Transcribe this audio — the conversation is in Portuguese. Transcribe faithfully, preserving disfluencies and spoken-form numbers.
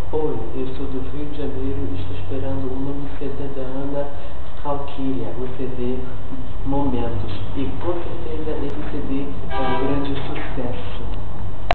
Oi, eu sou do Rio de Janeiro e estou esperando o novo C D da Ana Calquíria, o C D Momentos. E com certeza